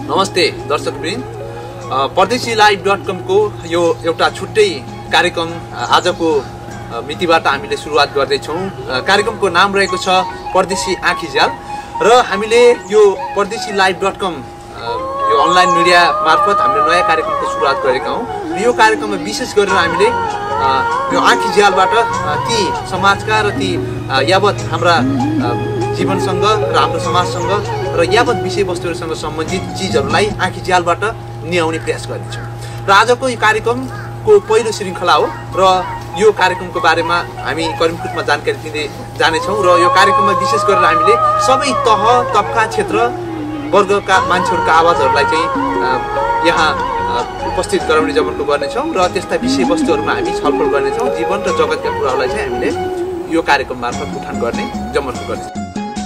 नमस्ते दर्शकवृन्द, परदेशीलाइभ.com को यो एउटा छुट्टै कार्यक्रम आजको मितिबाट हामीले सुरुवात गर्दैछौँ। कार्यक्रमको नाम रहेको छ परदेशी आँखीझ्याल र हामीले यो परदेशीलाइभ.com यो अनलाइन मिडिया मार्फत हामीले नयाँ कार्यक्रमको सुरुवात गरेका हौँ। यो कार्यक्रममा विशेष गरेर हामीले यो आँखीझ्यालबाट ती समाजका र ती यावत हाम्रा जीवनसँग र हाम्रो समाजसँग र यावत विषयवस्तुहरूसँग सम्बन्धित चिजहरूलाई आँखीझ्यालबाट ल्याउने प्रयास गर्नेछौँ। र आजको यो कार्यक्रमको पहिलो श्रृङ्खला हो र यो कार्यक्रमको बारेमा हामी करिमकुटमा जानकारी दिँदै जानेछौँ। र यो कार्यक्रममा विशेष गरेर हामीले सबै तह तबका क्षेत्र वर्गका मान्छेहरूका आवाजहरूलाई चाहिँ यहाँ उपस्थित गराउने जमर्को गर्नेछौँ र त्यस्ता विषयवस्तुहरूमा हामी छलफल गर्नेछौँ। जीवन र जगतका कुराहरूलाई चाहिँ हामीले यो कार्यक्रम मार्फत उठान गर्ने जमर्को गर्नेछौँ।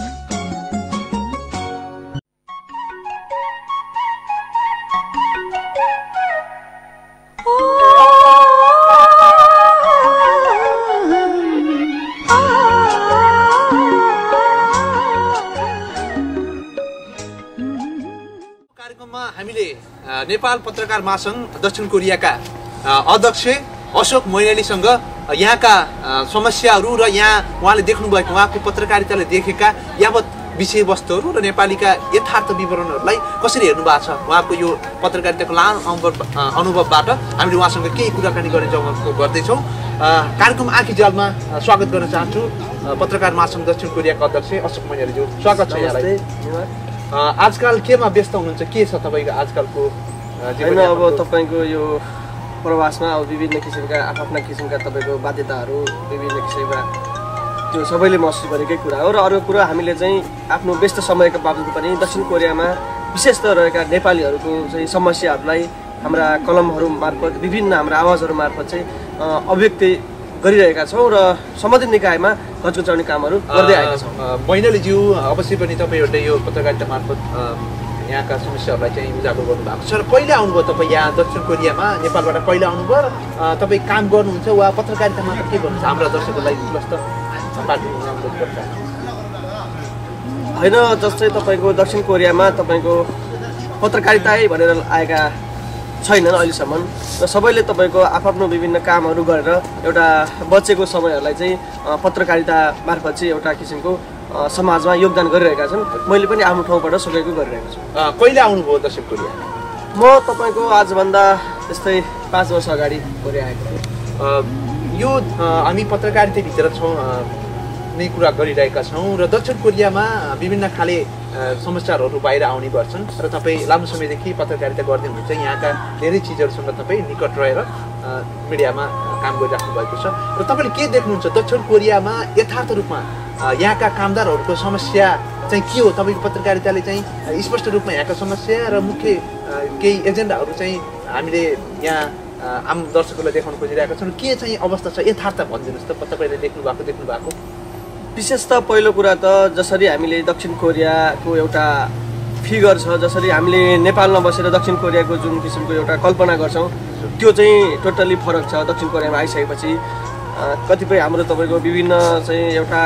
हामीले नेपाल पत्रकार महासंघ दक्षिण कोरियाका अध्यक्ष अशोक मैनालीसँग यहाँका समस्याहरू र यहाँ उहाँले देख्नुभएको उहाँको पत्रकारिताले देखेका यावत विषयवस्तुहरू र नेपालीका यथार्थ विवरणहरूलाई कसरी हेर्नु भएको छ, उहाँको यो पत्रकारिताको लामो अनुभवबाट हामीले उहाँसँग केही कुराकानी गर्ने जमर्को गर्दैछौँ। कार्यक्रम आँखीझ्यालमा स्वागत गर्न चाहन्छु पत्रकार महासंघ दक्षिण कोरियाका अध्यक्ष अशोक मैनालीज्यू, स्वागत छ यहाँलाई। आजकल केमा व्यस्त हुनुहुन्छ, के छ तपाईँको आजकलको जीवन? अब तपाईँको यो प्रवासमा अब विभिन्न किसिमका आफ्ना किसिमका तपाईँको बाध्यताहरू विभिन्न किसिमका त्यो सबैले महसुस गरेकै कुरा हो। र अर्को कुरा हामीले चाहिँ आफ्नो व्यस्त समयका बावजुद पनि दक्षिण कोरियामा विशेषतः रहेका नेपालीहरूको चाहिँ समस्याहरूलाई हाम्रा कलमहरू मार्फत विभिन्न हाम्रा आवाजहरू मार्फत चाहिँ अभिव्यक्ति गरिरहेका छौँ र सम्बन्धित निकायमा घचघचाउने कामहरू गर्दै आएका छौँ। मैनालीज्यू, अवश्य पनि तपाईँहरूले यो पत्रकारिता मार्फत यहाँका समस्याहरूलाई चाहिँ उजागर गर्नुभएको छ। र कहिले आउनुभयो तपाईँ यहाँ दक्षिण कोरियामा? नेपालबाट कहिले आउनुभयो? तपाईँ काम गर्नुहुन्छ वा पत्रकारिता मात्र के गर्नुहुन्छ? हाम्रा दर्शकहरूलाई प्लस होइन, जस्तै तपाईँको दक्षिण कोरियामा तपाईँको पत्रकारिता भनेर आएका छैनन् अहिलेसम्म र सबैले तपाईँको आफ्नो विभिन्न कामहरू गरेर एउटा बचेको समयहरूलाई चाहिँ पत्रकारिता मार्फत चाहिँ एउटा किसिमको समाजमा योगदान गरिरहेका छन्। मैले पनि आफ्नो ठाउँबाट सकेको गरिरहेको छु। कहिले आउनुभयो दक्षिण कोरिया? म तपाईँको आजभन्दा त्यस्तै 5 वर्ष अगाडि कोरिया आएको थिएँ। यो हामी पत्रकारिताभित्र छौँ नै कुरा गरिरहेका छौँ र दक्षिण कोरियामा विभिन्न खाले समस्याहरू बाहिर आउने गर्छन् र तपाईँ लामो समयदेखि पत्रकारिता गर्दै हुनुहुन्छ। यहाँका धेरै चिजहरूसँग तपाईँ निकट रहेर मिडियामा काम गरिराख्नु भएको छ र तपाईँले के देख्नुहुन्छ दक्षिण कोरियामा यथार्थ रूपमा यहाँका कामदारहरूको समस्या चाहिँ के हो? तपाईँको पत्रकारिताले चाहिँ स्पष्ट रूपमा यहाँका समस्या र मुख्य केही एजेन्डाहरू चाहिँ हामीले यहाँ आम दर्शकहरूलाई देखाउन खोजिरहेका छौँ। के चाहिँ अवस्था छ यथार्थ भनिदिनुहोस् त, तपाईँले देख्नु भएको। विशेष त पहिलो कुरा त जसरी हामीले दक्षिण कोरियाको एउटा फिगर छ, जसरी हामीले नेपालमा बसेर दक्षिण कोरियाको जुन किसिमको एउटा कल्पना गर्छौँ त्यो चाहिँ टोटल्ली फरक छ। दक्षिण कोरियामा आइसकेपछि कतिपय हाम्रो तपाईँको विभिन्न चाहिँ एउटा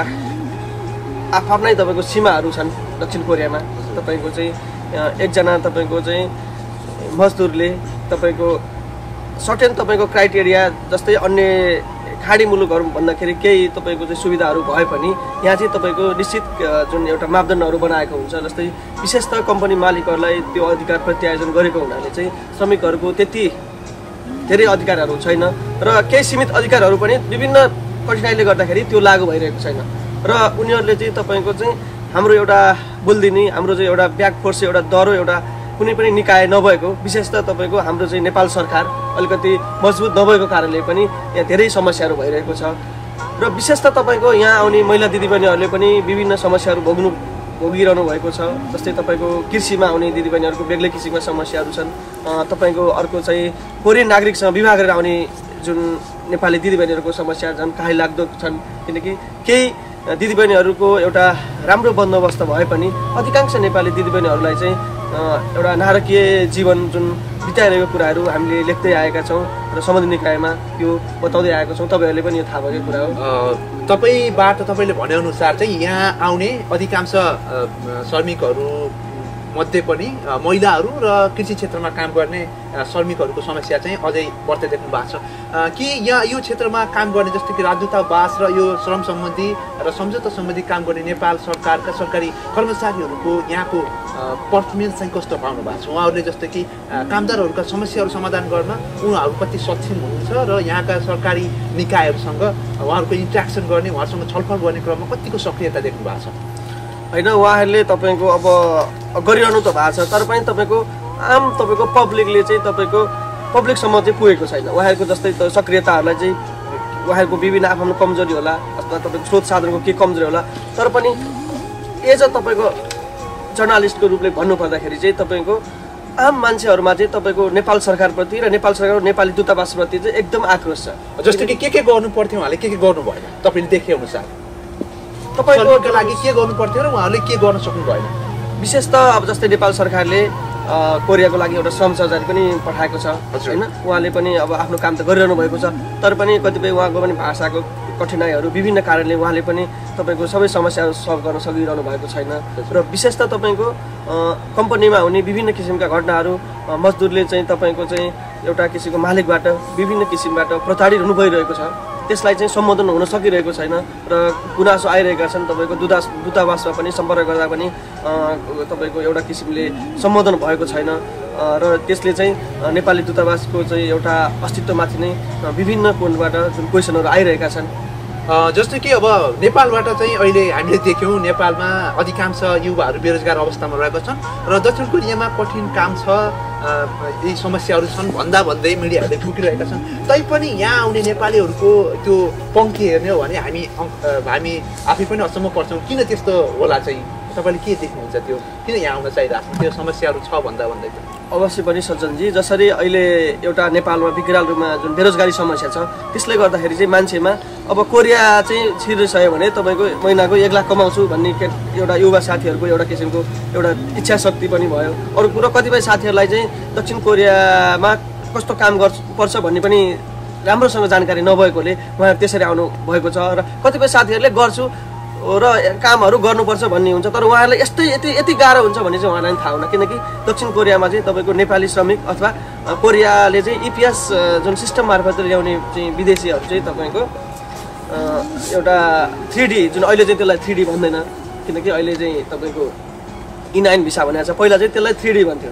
आफ्नै तपाईँको सीमाहरू छन् दक्षिण कोरियामा। तपाईँको चाहिँ एकजना तपाईँको चाहिँ मजदुरले तपाईँको सर्टेन तपाईँको क्राइटेरिया जस्तै अन्य खाडी मुलुकहरू भन्दाखेरि केही तपाईँको चाहिँ सुविधाहरू भए पनि यहाँ चाहिँ तपाईँको निश्चित जुन एउटा मापदण्डहरू बनाएको हुन्छ। जस्तै विशेषतः कम्पनी मालिकहरूलाई त्यो अधिकार प्रत्यायोजन गरेको हुनाले चाहिँ श्रमिकहरूको त्यति धेरै अधिकारहरू छैन र केही सीमित अधिकारहरू पनि विभिन्न कठिनाइले गर्दाखेरि त्यो लागू भइरहेको छैन र उनीहरूले चाहिँ तपाईँको चाहिँ हाम्रो एउटा बुल्दिनी हाम्रो चाहिँ एउटा ब्याक फोर्स एउटा दह्रो एउटा कुनै पनि निकाय नभएको, विशेषतः तपाईँको हाम्रो चाहिँ नेपाल सरकार अलिकति मजबुत नभएको कारणले पनि यहाँ धेरै समस्याहरू भइरहेको छ र विशेषतः तपाईँको यहाँ आउने महिला दिदीबहिनीहरूले पनि विभिन्न समस्याहरू भोगिरहनु भएको छ। जस्तै तपाईँको कृषिमा आउने दिदीबहिनीहरूको बेग्लै किसिमका समस्याहरू छन्। तपाईँको अर्को चाहिँ कोरियन नागरिकसँग विवाह गरेर आउने जुन नेपाली दिदीबहिनीहरूको समस्या झन् काहीँ लाग्दो छन्, किनकि केही दिदीबहिनीहरूको एउटा राम्रो बन्दोबस्त भए पनि अधिकांश नेपाली दिदीबहिनीहरूलाई चाहिँ एउटा नारकीय जीवन जुन बिताइरहेको कुराहरू हामीले लेख्दै आएका छौँ र सम्बन्धित निकायमा त्यो बताउँदै आएका छौँ। तपाईँहरूले पनि यो थाहा भएको कुरा हो। तपाईँबाट तपाईँले भनेअनुसार चाहिँ यहाँ आउने अधिकांश श्रमिकहरू मध्ये पनि महिलाहरू र कृषि क्षेत्रमा काम गर्ने श्रमिकहरूको समस्या चाहिँ अझै बढ्दै देख्नु भएको छ कि यहाँ यो क्षेत्रमा काम गर्ने जस्तो कि राजदूतावास र यो श्रम सम्बन्धी र सम्झौता सम्बन्धी काम गर्ने नेपाल सरकारका सरकारी कर्मचारीहरूको यहाँको पर्फर्मेन्स चाहिँ कस्तो पाउनु भएको छ उहाँहरूले जस्तो कि कामदारहरूका समस्याहरू समाधान गर्न उहाँहरू कति सक्षम हुनुहुन्छ र यहाँका सरकारी निकायहरूसँग उहाँहरूको इन्ट्रेक्सन गर्ने उहाँहरूसँग छलफल गर्ने क्रममा कतिको सक्रियता देख्नु भएको छ होइन उहाँहरूले तपाईँको अब गरिरहनु त भएको छ तर पनि तपाईँको आम तपाईँको पब्लिकले चाहिँ तपाईँको पब्लिकसम्म चाहिँ पुगेको छैन उहाँहरूको जस्तै सक्रियताहरूलाई चाहिँ उहाँहरूको विभिन्न आफ्नो कमजोरी होला अथवा तपाईँको स्रोत साधनको के कमजोरी होला तर पनि एज अ तपाईँको जर्नलिस्टको रूपले भन्नुपर्दाखेरि चाहिँ तपाईँको आम मान्छेहरूमा चाहिँ तपाईँको नेपाल सरकारप्रति र नेपाल सरकार नेपाली दूतावासप्रति चाहिँ एकदम आक्रोश छ जस्तो कि के गर्नु पर्थ्यो उहाँले के गर्नु भएन तपाईँले देखे अनुसार तपाईँको लागि के गर्नु पर्थ्यो र उहाँहरूले के गर्न सक्नु भएन विशेष त अब जस्तै नेपाल सरकारले कोरियाको लागि एउटा श्रम सहकारी पनि पठाएको छ होइन उहाँले पनि अब आफ्नो काम त गरिरहनु भएको छ तर पनि कतिपय उहाँको पनि भाषाको कठिनाइहरू विभिन्न कारणले उहाँले पनि तपाईँको सबै समस्याहरू सल्भ गर्न सकिरहनु भएको छैन र विशेष त तपाईँको कम्पनीमा हुने विभिन्न किसिमका घटनाहरू मजदुरले चाहिँ तपाईँको चाहिँ एउटा किसिमको मालिकबाट विभिन्न किसिमबाट प्रताडित हुनु भइरहेको छ त्यसलाई चाहिँ सम्बोधन हुन सकिरहेको छैन र गुनासो आइरहेका छन् तपाईँको दूतावासमा पनि सम्पर्क गर्दा पनि तपाईँको एउटा किसिमले सम्बोधन भएको छैन र त्यसले चाहिँ नेपाली दूतावासको चाहिँ एउटा अस्तित्वमाथि नै विभिन्न कोणबाट जुन क्वेसनहरू आइरहेका छन् जस्तो कि अब नेपालबाट चाहिँ अहिले हामीले देख्यौँ नेपालमा अधिकांश युवाहरू बेरोजगार अवस्थामा रहेका छन् र दक्षिण कोरियामा कठिन काम छ यी समस्याहरू छन् भन्दै मिडियाहरूले फुकिरहेका छन् तैपनि यहाँ आउने नेपालीहरूको त्यो पङ्क्ति हेर्ने हो भने हामी आफै पनि अचम्म पर्छौँ किन त्यस्तो होला चाहिँ तपाईँले के देख्नुहुन्छ त्यो किन यहाँ आउन चाहिरहेको छ त्यो समस्याहरू छ भन्दै अवश्य पनि सज्जनजी जसरी अहिले एउटा नेपालमा विकराल रूपमा जुन बेरोजगारी समस्या छ त्यसले गर्दाखेरि चाहिँ मान्छेमा अब कोरिया चाहिँ छिरिसक्यो भने तपाईँको महिनाको 1 लाख कमाउँछु भन्ने एउटा युवा साथीहरूको एउटा किसिमको एउटा इच्छा शक्ति पनि भयो अरू कुरो कतिपय साथीहरूलाई चाहिँ दक्षिण कोरियामा कस्तो काम गर्नुपर्छ भन्ने पनि राम्रोसँग जानकारी नभएकोले उहाँहरू त्यसरी आउनु भएको छ र कतिपय साथीहरूले गर्छु र कामहरू गर्नुपर्छ भन्ने हुन्छ तर उहाँहरूलाई यति गाह्रो हुन्छ भन्ने चाहिँ उहाँलाई थाहा हुन किनकि दक्षिण कोरियामा चाहिँ तपाईँको नेपाली श्रमिक अथवा कोरियाले चाहिँ इपिएस जुन सिस्टम मार्फत ल्याउने चाहिँ विदेशीहरू चाहिँ तपाईँको एउटा 3D जुन अहिले चाहिँ त्यसलाई 3D भन्दैन किनकि अहिले चाहिँ तपाईँको E9 भिसा भनेको छ पहिला चाहिँ त्यसलाई 3D भन्थ्यो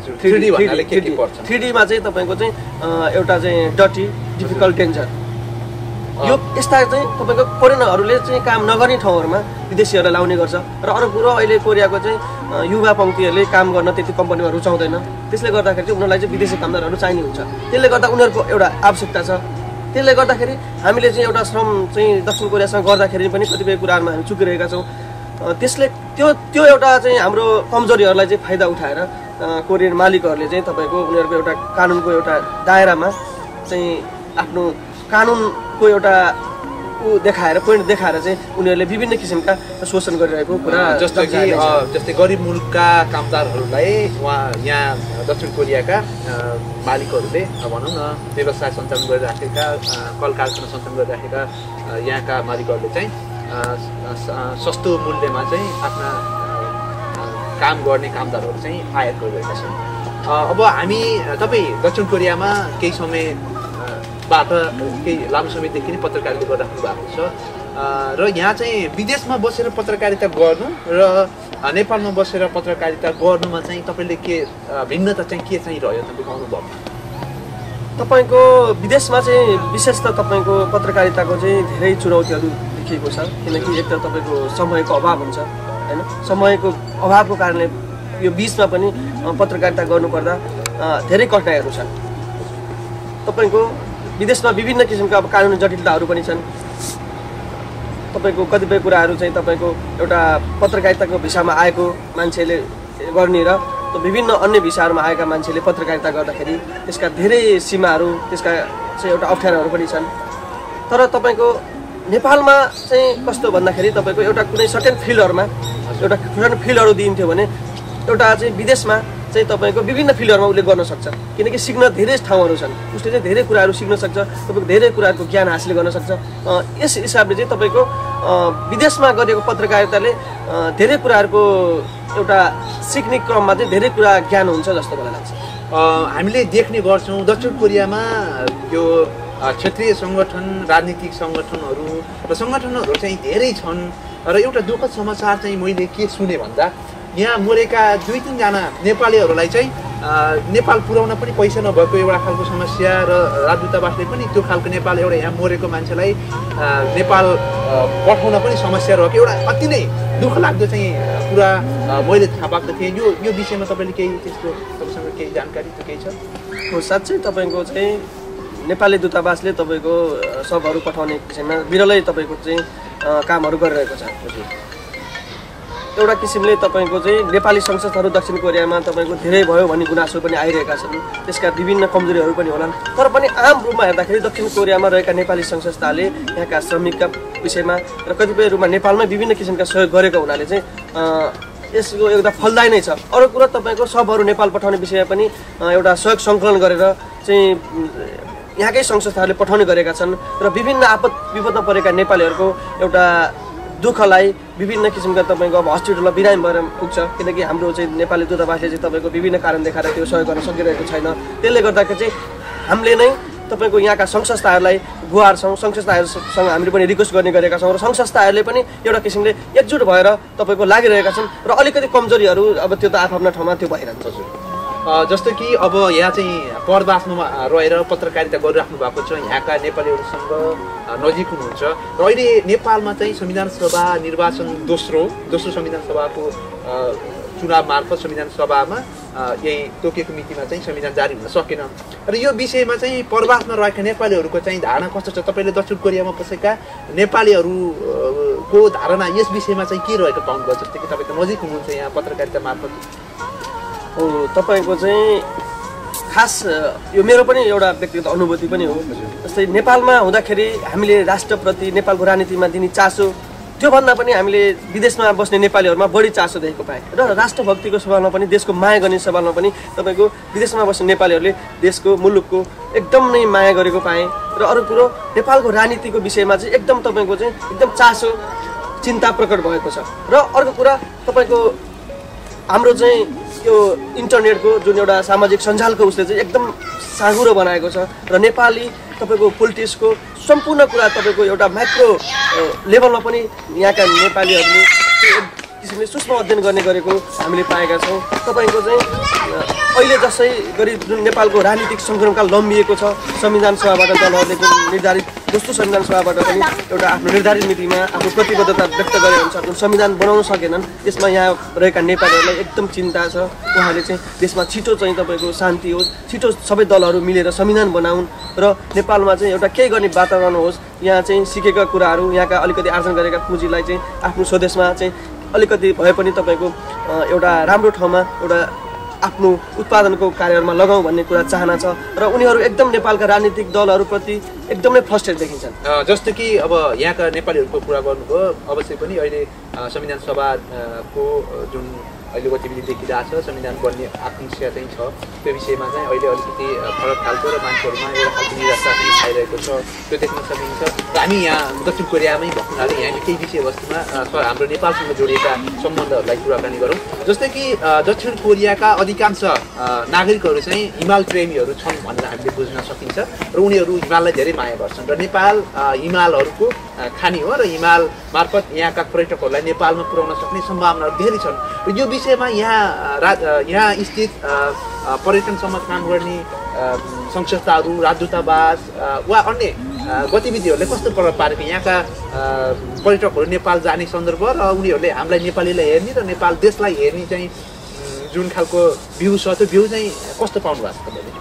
3D मा चाहिँ तपाईँको चाहिँ एउटा चाहिँ डटी डिफिकल्ट डेन्जर यो यस्ता चाहिँ तपाईँको फोरेनरहरूले चाहिँ काम नगर्ने ठाउँहरूमा विदेशीहरूलाई लाउने गर्छ र अरू कुरो अहिले कोरियाको चाहिँ युवा पङ्क्तिहरूले काम गर्न त्यति कम्पनीमा रुचाउँदैन त्यसले गर्दाखेरि चाहिँ उनीहरूलाई चाहिँ विदेशी कामदारहरू चाहिने हुन्छ त्यसले गर्दा उनीहरूको एउटा आवश्यकता छ त्यसले गर्दाखेरि हामीले चाहिँ एउटा श्रम चाहिँ दक्षिण कोरियासँग गर्दाखेरि पनि कतिपय कुराहरूमा हामी चुकिरहेका छौँ त्यसले त्यो एउटा चाहिँ हाम्रो कमजोरीहरूलाई चाहिँ फाइदा उठाएर कोरियन मालिकहरूले चाहिँ तपाईँको उनीहरूको एउटा कानुनको एउटा दायरामा चाहिँ आफ्नो कानुनको एउटा देखाएर पोइन्ट देखाएर चाहिँ उनीहरूले विभिन्न किसिमका शोषण गरिरहेको कुरा जस्तै गरिब मुलुकका कामदारहरूलाई यहाँ दक्षिण कोरियाका मालिकहरूले भनौँ न व्यवसाय सञ्चालन गरिराखेका कल कारखाना सञ्चालन गरिराखेका यहाँका मालिकहरूले चाहिँ सस्तो मूल्यमा चाहिँ आफ्ना काम गर्ने कामदारहरू चाहिँ आयात गरिरहेका छन् अब हामी तपाईँ दक्षिण कोरियामा केही समयबाट केही लामो समयदेखि नै पत्रकारिता गरिराख्नु भएको छ र यहाँ चाहिँ विदेशमा बसेर पत्रकारिता गर्नु र नेपालमा बसेर पत्रकारिता गर्नुमा चाहिँ तपाईँले के भिन्नता चाहिँ के चाहिँ रह्यो तपाईँको अनुभव तपाईँको विदेशमा चाहिँ विशेष त तपाईँको पत्रकारिताको चाहिँ धेरै चुनौतीहरू देखिएको छ किनकि एक त तपाईँको समयको अभाव हुन्छ हैन समयको अभावको कारणले यो बिचमा पनि पत्रकारिता गर्नुपर्दा धेरै कठिनाइहरू छन् तपाईँको विदेशमा विभिन्न किसिमका अब कानुनी जटिलताहरू पनि छन् तपाईँको कतिपय कुराहरू चाहिँ तपाईँको एउटा पत्रकारिताको भिसामा आएको मान्छेले गर्ने र विभिन्न अन्य भिसाहरूमा आएका मान्छेले पत्रकारिता गर्दाखेरि त्यसका धेरै सीमाहरू त्यसका चाहिँ एउटा अप्ठ्याराहरू पनि छन् तर तपाईँको नेपालमा चाहिँ कस्तो भन्दाखेरि तपाईँको एउटा कुनै सर्टेन फिल्डहरूमा एउटा सर्टेन फिल्डहरू दिइन्थ्यो भने एउटा चाहिँ विदेशमा चाहिँ तपाईँको विभिन्न फिल्डहरूमा उसले गर्न सक्छ किनकि सिक्न धेरै ठाउँहरू छन् उसले चाहिँ धेरै कुराहरू सिक्न सक्छ तपाईँको धेरै कुराहरूको ज्ञान हासिल गर्न सक्छ यस हिसाबले चाहिँ तपाईँको विदेशमा गरेको पत्रकारिताले धेरै कुराहरूको एउटा सिक्ने क्रममा चाहिँ धेरै कुरा ज्ञान हुन्छ जस्तो मलाई लाग्छ हामीले देख्ने गर्छौँ दक्षिण कोरियामा यो क्षेत्रीय सङ्गठन राजनीतिक सङ्गठनहरू र सङ्गठनहरू चाहिँ धेरै छन् र एउटा दुःखद समाचार चाहिँ मैले के सुने भन्दा यहाँ मरेका 2-3 जना नेपालीहरूलाई चाहिँ नेपाल पुर्याउन पनि पैसा नभएको एउटा खालको समस्या र राजदूतावासले पनि त्यो खालको नेपाल एउटा यहाँ मरेको मान्छेलाई नेपाल पठाउन पनि समस्या रहेको एउटा अति नै दुःख लाग्दो चाहिँ कुरा मैले थाहा पाएको थिएँ यो विषयमा तपाईँले केही त्यस्तो तपाईँसँग केही जानकारी त केही छ हो साँच्चै तपाईँको चाहिँ नेपाली दूतावासले तपाईँको सबहरू पठाउने विषयमा बिरलै तपाईँको चाहिँ कामहरू गरिरहेको छ एउटा किसिमले तपाईँको चाहिँ नेपाली संस्थाहरू दक्षिण कोरियामा तपाईँको धेरै भयो भन्ने गुनासो पनि आइरहेका छन् त्यसका विभिन्न कमजोरीहरू पनि होलान् तर पनि आम रूपमा हेर्दाखेरि दक्षिण कोरियामा रहेका नेपाली संस्थाले यहाँका श्रमिकका विषयमा र कतिपय रूपमा नेपालमै विभिन्न किसिमका सहयोग गरेको हुनाले चाहिँ यसको एउटा फलदायी नै छ अरू कुरा तपाईँको सबहरू नेपाल पठाउने विषयमा पनि एउटा सहयोग सङ्कलन गरेर चाहिँ यहाँकै संस्थाहरूले पठाउने गरेका छन् र विभिन्न आपद विपदमा परेका नेपालीहरूको एउटा दुःखलाई विभिन्न किसिमका तपाईँको अब हस्पिटलमा बिरामी भएर पुग्छ किनकि हाम्रो चाहिँ नेपाली दूतावासले चाहिँ तपाईँको विभिन्न कारण देखाएर त्यो सहयोग गर्न सकिरहेको छैन त्यसले गर्दाखेरि चाहिँ हामीले नै तपाईँको यहाँका सङ्घ संस्थाहरूलाई गुहार्छौँ सङ्घ संस्थाहरूसँग हामीले पनि रिक्वेस्ट गर्ने गरेका छौँ र सङ्घ संस्थाहरूले पनि एउटा किसिमले एकजुट भएर तपाईँको लागिरहेका छन् र अलिकति कमजोरीहरू अब त्यो त आफ्नो ठाउँमा त्यो भइरहन्छ जस्तो कि अब यहाँ चाहिँ परवासमा रहेर पत्रकारिता गरिराख्नु भएको छ यहाँका नेपालीहरूसँग नजिक हुनुहुन्छ र अहिले नेपालमा चाहिँ संविधान सभा निर्वाचन दोस्रो संविधान सभाको चुनाव मार्फत संविधान सभामा यही तोकेको मितिमा चाहिँ संविधान जारी हुन सकेन र यो विषयमा चाहिँ परवासमा रहेका नेपालीहरूको चाहिँ धारणा कस्तो छ तपाईँले दक्षिण कोरियामा बसेका नेपालीहरूको धारणा यस विषयमा चाहिँ के रहेको पाउनुभयो जस्तो कि तपाईँ त नजिक हुनुहुन्छ यहाँ पत्रकारिता मार्फत तपाईँको चाहिँ खास यो मेरो पनि एउटा व्यक्तिगत अनुभूति पनि हो जस्तै नेपालमा हुँदाखेरि हामीले राष्ट्रप्रति नेपालको राजनीतिमा दिने चासो त्योभन्दा पनि हामीले विदेशमा बस्ने नेपालीहरूमा बढी चासो देखेको पाएँ र राष्ट्रभक्तिको सवालमा पनि देशको माया गर्ने सवालमा पनि तपाईँको विदेशमा बस्ने नेपालीहरूले देशको मुलुकको एकदम नै माया गरेको पाएँ र अरू कुरो नेपालको राजनीतिको विषयमा चाहिँ एकदम तपाईँको चाहिँ एकदम चासो चिन्ता प्रकट भएको छ र अर्को कुरा तपाईँको हाम्रो चाहिँ यो इन्टरनेटको जुन एउटा सामाजिक सञ्जालको उसले चाहिँ एकदम साँघुरो बनाएको छ र नेपाली तपाईँको पोलिटिक्सको सम्पूर्ण कुरा तपाईँको एउटा माइक्रो लेभलमा पनि यहाँका नेपालीहरूले किसिमले सूक्ष्म अध्ययन गर्ने गरेको हामीले पाएका छौँ तपाईँको चाहिँ अहिले जसै गरी जुन नेपालको राजनीतिक सङ्क्रमणकाल लम्बिएको छ संविधान सभाबाट दलहरूले निर्धारित दोस्रो संविधान सभाबाट पनि एउटा आफ्नो निर्धारित मितिमा आफ्नो प्रतिबद्धता व्यक्त गरे अनुसार जुन संविधान बनाउन सकेनन् त्यसमा यहाँ रहेका नेपालीहरूलाई एकदम चिन्ता छ उहाँले चाहिँ देशमा छिटो चाहिँ तपाईँको शान्ति होस् छिटो सबै दलहरू मिलेर संविधान बनाउन् र नेपालमा चाहिँ एउटा केही गर्ने वातावरण होस् यहाँ चाहिँ सिकेका कुराहरू यहाँका अलिकति आर्जन गरेका पुँजीलाई चाहिँ आफ्नो स्वदेशमा चाहिँ अलिकति भए पनि तपाईँको एउटा राम्रो ठाउँमा एउटा आफ्नो उत्पादनको कार्यहरूमा लगाउँ भन्ने कुरा चाहना छ र उनीहरू एकदम नेपालका राजनीतिक दलहरूप्रति एकदमै फ्रस्ट्रेट देखिन्छन् जस्तो कि अब यहाँका नेपालीहरूको कुरा गर्नुभयो अवश्य पनि अहिले संविधान सभाको जुन अहिले गतिविधि देखिरहेको छ संविधान बन्ने आकांक्षा चाहिँ छ त्यो विषयमा चाहिँ अहिले अलिकति फरक खालको र मान्छेहरूमा एउटा खालको निराशा पनि छाइरहेको छ त्यो देख्न सकिन्छ र हामी यहाँ दक्षिण कोरियामै भएको हुनाले यहाँ केही विषयवस्तुमा हाम्रो नेपालसँग जोडिएका सम्बन्धहरूलाई कुराकानी गरौँ जस्तै कि दक्षिण कोरियाका अधिकांश नागरिकहरू चाहिँ हिमाल प्रेमीहरू छन् भनेर हामीले बुझ्न सकिन्छ र उनीहरू हिमाललाई धेरै माया गर्छन् र नेपाल हिमालहरूको खानी हो र हिमाल मार्फत यहाँका पर्यटकहरूलाई नेपालमा पुर्याउन सक्ने सम्भावनाहरू धेरै छन् र यो विषयमा यहाँ स्थित पर्यटनसम्म काम गर्ने सङ्घ संस्थाहरू राजदूतावास वा अन्य गतिविधिहरूले कस्तो प्रभाव पारेको यहाँका पर्यटकहरू नेपाल जाने सन्दर्भ र उनीहरूले हामीलाई नेपालीलाई हेर्ने र नेपाल देशलाई हेर्ने चाहिँ जुन खालको भ्यू छ त्यो भ्यू चाहिँ कस्तो पाउनु भएको छ तपाईँले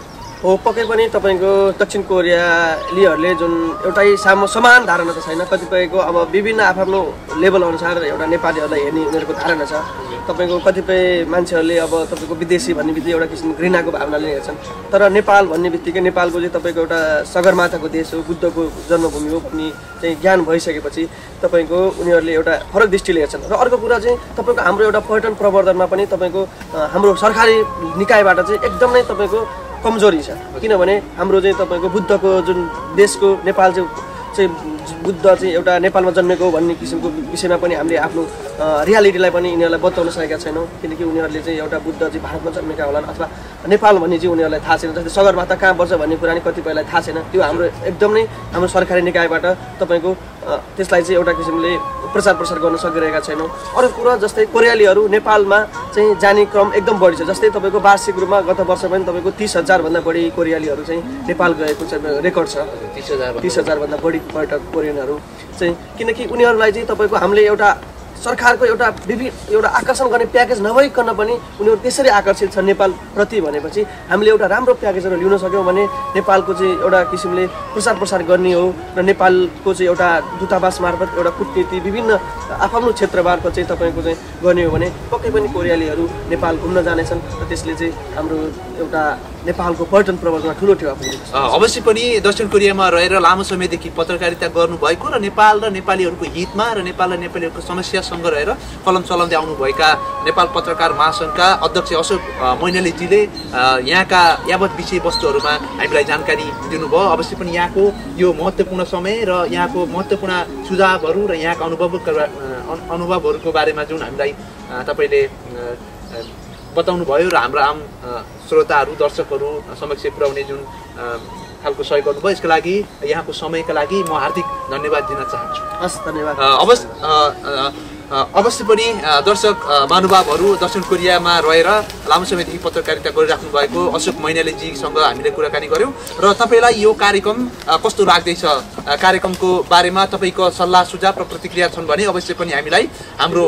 हो पक्कै पनि तपाईँको दक्षिण कोरियालीहरूले जुन एउटै समान धारणा त छैन, कतिपयको अब विभिन्न आफ्नो लेभल अनुसार एउटा नेपालीहरूलाई हेर्ने उनीहरूको धारणा छ। तपाईँको कतिपय मान्छेहरूले अब तपाईँको विदेशी भन्ने बित्तिकै एउटा किसिमको घृणाको भावनाले हेर्छन्, तर नेपाल भन्ने बित्तिकै नेपालको चाहिँ तपाईँको एउटा सगरमाथाको देश हो, बुद्धको जन्मभूमि हो भन्ने चाहिँ ज्ञान भइसकेपछि तपाईँको उनीहरूले एउटा फरक दृष्टिले हेर्छन्। र अर्को कुरा चाहिँ तपाईँको हाम्रो एउटा पर्यटन प्रवर्धनमा पनि तपाईँको हाम्रो सरकारी निकायबाट चाहिँ एकदमै तपाईँको कमजोरी छ, किनभने हाम्रो चाहिँ तपाईँको बुद्धको जुन देशको नेपाल चाहिँ बुद्ध चाहिँ एउटा नेपालमा जन्मेको भन्ने किसिमको विषयमा पनि हामीले आफ्नो रियालिटीलाई पनि यिनीहरूलाई बताउन सकेका छैनौँ, किनकि उनीहरूले चाहिँ एउटा बुद्ध चाहिँ भारतमा जन्मेका होलान् अथवा नेपाल भन्ने चाहिँ उनीहरूलाई थाहा छैन। जस्तै सगरमाथा कहाँ पर्छ भन्ने कुरा नि कतिपयलाई थाहा छैन। त्यो हाम्रो एकदमै हाम्रो सरकारी निकायबाट तपाईँको त्यसलाई चाहिँ एउटा किसिमले प्रचार प्रसार गर्न सकिरहेका छैनौँ। अरू कुरा जस्तै कोरियालीहरू नेपालमा चाहिँ जाने क्रम एकदम बढी छ। जस्तै तपाईँको वार्षिक रूपमा गत वर्ष पनि तपाईँको 30,000 भन्दा बढी कोरियालीहरू चाहिँ नेपाल गएको चाहिँ रेकर्ड छ। 30,000 भन्दा बढी पर्यटक कोरियनहरू चाहिँ, किनकि उनीहरूलाई चाहिँ तपाईँको हामीले एउटा सरकारको एउटा एउटा आकर्षण गर्ने प्याकेज नभइकन पनि उनीहरू त्यसरी आकर्षित छ नेपालप्रति भनेपछि हामीले एउटा राम्रो प्याकेजहरू लिन सक्यौँ भने नेपालको चाहिँ एउटा किसिमले प्रचार प्रसार गर्ने हो र नेपालको चाहिँ एउटा दूतावास मार्फत एउटा कूटनीति विभिन्न आफ्नो क्षेत्र मार्फत चाहिँ तपाईँको चाहिँ गर्ने हो भने पक्कै पनि कोरियालीहरू नेपाल घुम्न जानेछन् र त्यसले चाहिँ हाम्रो एउटा नेपालको पर्यटन प्रवर्धनमा ठुलो टेवा पुग्छ। अवश्य पनि दक्षिण कोरियामा रहेर लामो समयदेखि पत्रकारिता गर्नुभएको र नेपाल र नेपालीहरूको हितमा र नेपाल र नेपालीहरूको समस्यासँग रहेर कलम चलाउँदै आउनुभएका नेपाल पत्रकार महासङ्घका अध्यक्ष अशोक मैनालीजीले यहाँका यावत विषयवस्तुहरूमा हामीलाई जानकारी दिनुभयो। अवश्य पनि यहाँको यो महत्त्वपूर्ण समय र यहाँको महत्त्वपूर्ण सुझावहरू र यहाँका अनुभवहरूको बारेमा जुन हामीलाई तपाईँले बताउनु भयो र हाम्रो आम श्रोताहरू दर्शकहरू समक्ष पुर्याउने जुन खालको सहयोग गर्नुभयो यसको लागि यहाँको समयका लागि म हार्दिक धन्यवाद दिन चाहन्छु। हस्, धन्यवाद। अवश्य पनि दर्शक महानुभावहरू दक्षिण कोरियामा रहेर लामो समयदेखि पत्रकारिता गरिराख्नु भएको अशोक मैनालीजीसँग हामीले कुराकानी गऱ्यौँ र तपाईँलाई यो कार्यक्रम कस्तो लाग्दैछ, कार्यक्रमको बारेमा तपाईँको सल्लाह सुझाव र प्रतिक्रिया छन् भने अवश्य पनि हामीलाई हाम्रो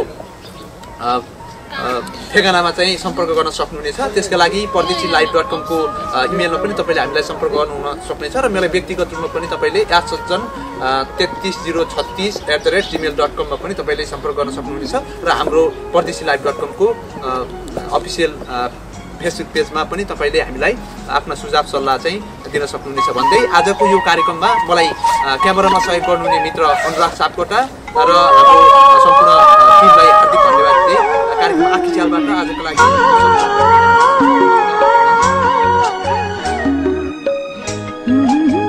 ठेगानामा चाहिँ सम्पर्क गर्न सक्नुहुनेछ। त्यसका लागि परदेशीलाइभ.com को इमेलमा पनि तपाईँले हामीलाई सम्पर्क गर्नु हुन सक्नेछ र मेरो व्यक्तिगत रूपमा पनि तपाईँले yassajjan33036@gmail.com मा पनि तपाईँले सम्पर्क गर्न सक्नुहुनेछ र हाम्रो परदेशीलाइभ.com को अफिसियल फेसबुक पेजमा पनि तपाईँले हामीलाई आफ्ना सुझाव सल्लाह चाहिँ दिन सक्नुहुनेछ भन्दै आजको यो कार्यक्रममा मलाई क्यामेरामा सहयोग गर्नुहुने मित्र अनुराग सापकोटा र हाम्रो सम्पूर्ण टिमलाई हार्दिक धन्यवाद दिए। कार्यक्रम आखी च्यालबाट आजको लागि